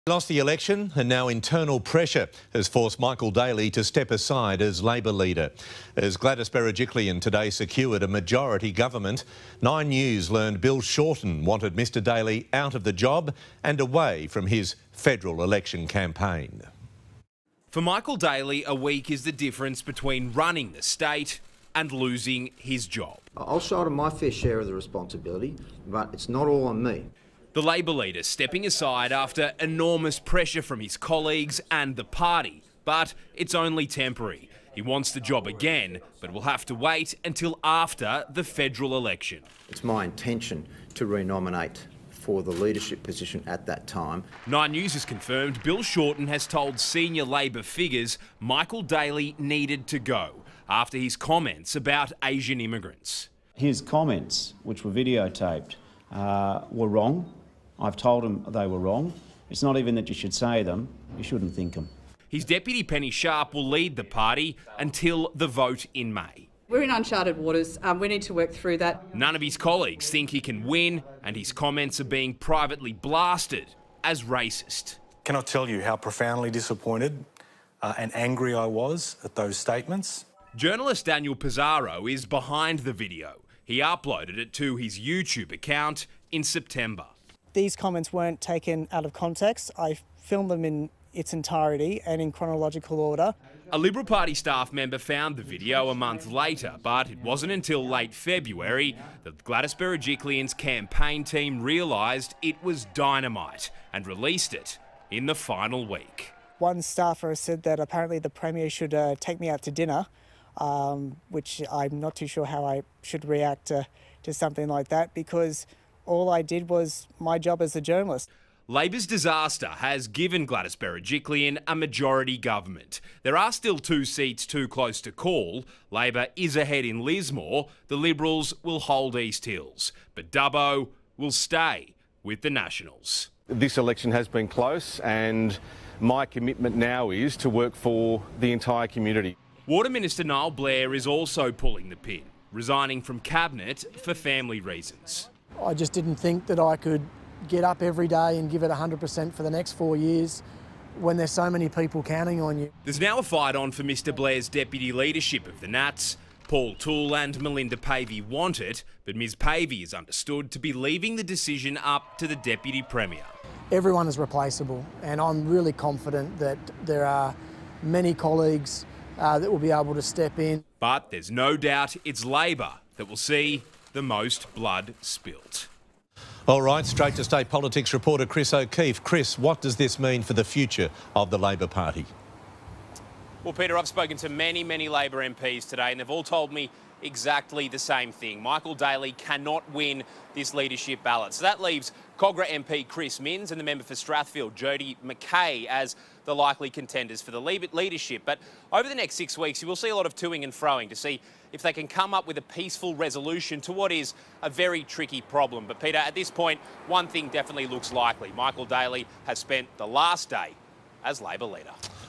He lost the election and now internal pressure has forced Michael Daley to step aside as Labor leader. As Gladys Berejiklian today secured a majority government, 9 News learned Bill Shorten wanted Mr Daley out of the job and away from his federal election campaign. For Michael Daley, a week is the difference between running the state and losing his job. I'll shoulder my fair share of the responsibility, but it's not all on me. The Labor leader stepping aside after enormous pressure from his colleagues and the party. But it's only temporary. He wants the job again, but will have to wait until after the federal election. It's my intention to re-nominate for the leadership position at that time. 9 News has confirmed Bill Shorten has told senior Labor figures Michael Daley needed to go after his comments about Asian immigrants. His comments, which were videotaped, were wrong. I've told him they were wrong. It's not even that you should say them, you shouldn't think them. His deputy Penny Sharp will lead the party until the vote in May. We're in uncharted waters. We need to work through that. None of his colleagues think he can win, and his comments are being privately blasted as racist. Cannot tell you how profoundly disappointed and angry I was at those statements. Journalist Daniel Pizarro is behind the video. He uploaded it to his YouTube account in September. These comments weren't taken out of context. I filmed them in its entirety and in chronological order. A Liberal Party staff member found the video a month later, but it wasn't until late February that Gladys Berejiklian's campaign team realised it was dynamite and released it in the final week. One staffer said that apparently the Premier should take me out to dinner, which I'm not too sure how I should react to something like that, because all I did was my job as a journalist. Labor's disaster has given Gladys Berejiklian a majority government. There are still 2 seats too close to call. Labor is ahead in Lismore. The Liberals will hold East Hills. But Dubbo will stay with the Nationals. This election has been close, and my commitment now is to work for the entire community. Water Minister Niall Blair is also pulling the pin, resigning from Cabinet for family reasons. I just didn't think that I could get up every day and give it 100% for the next 4 years when there's so many people counting on you. There's now a fight on for Mr Blair's deputy leadership of the Nats. Paul Toole and Melinda Pavey want it, but Ms Pavey is understood to be leaving the decision up to the Deputy Premier. Everyone is replaceable, and I'm really confident that there are many colleagues that will be able to step in. But there's no doubt it's Labor that will see the most blood spilt. All right, straight to state politics reporter Chris O'Keefe. Chris, what does this mean for the future of the Labor Party? Well, Peter, I've spoken to many Labor MPs today and they've all told me exactly the same thing. Michael Daley cannot win this leadership ballot. So that leaves Cogra MP Chris Minns and the member for Strathfield, Jodie McKay, as the likely contenders for the leadership. But over the next 6 weeks, you will see a lot of toing and froing to see if they can come up with a peaceful resolution to what is a very tricky problem. But Peter, at this point, one thing definitely looks likely. Michael Daley has spent the last day as Labor leader.